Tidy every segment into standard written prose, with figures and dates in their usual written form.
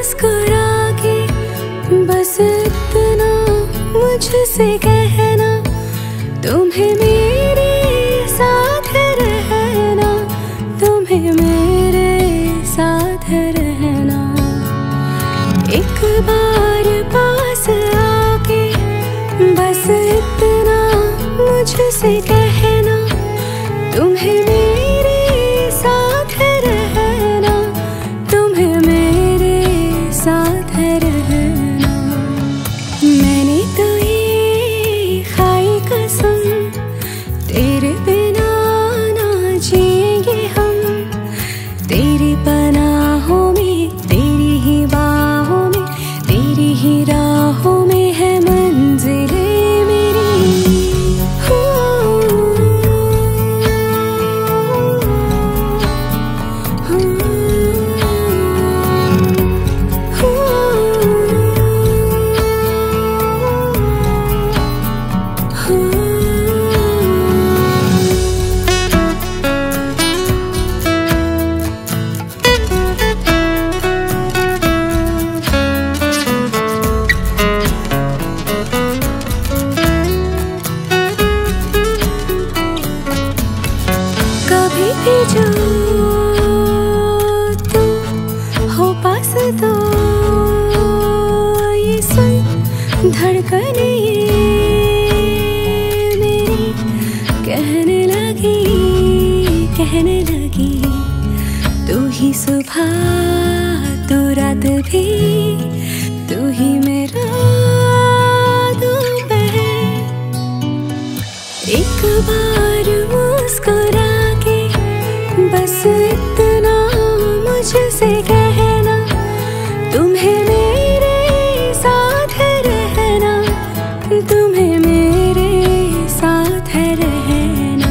मुस्कुरा के बस इतना मुझसे कहना, तुम्हें मेरे साथ रहना, तुम्हें मेरे साथ रहना। एक बार पास आके बस इतना मुझसे कहना, तुम्हें मेरे साथ रहना, तुम्हें मेरे साथ रहना। मैंने तो ये खाई कसम, तेरे बिना ना जिएंगे हम, तेरी पनाहों में, तेरी ही बाहों में, तेरी ही राहों में है मंजिले मेरी। हो कभी भी जो तुम हो पास तो ये सुन धड़कने मेरी कहने लगी, तू ही सुबह तू रात भी, तू ही मेरा दोपहर। एक बार मुस्कुरा के बस इतना मुझसे कहना, तुम्हें मेरे साथ रहना, तुम्हें मेरे साथ रहना।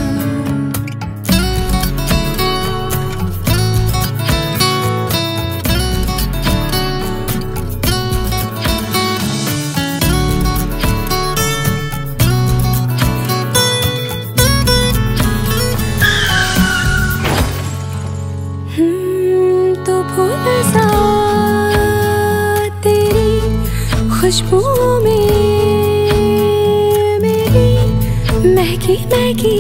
तो फूल सा तेरी खुशबुओं में मेरी महकी महकी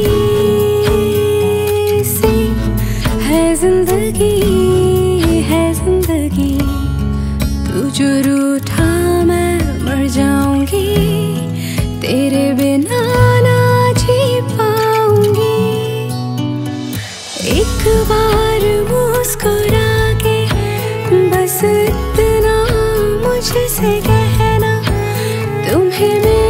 सी है जिंदगी, है जिंदगी। तू जो रूठा मैं मर जाऊंगी, तेरे बिना ना जी पाऊंगी। एक बार मुस्कुरा के बस इतना मुझसे कहना, तुम्हें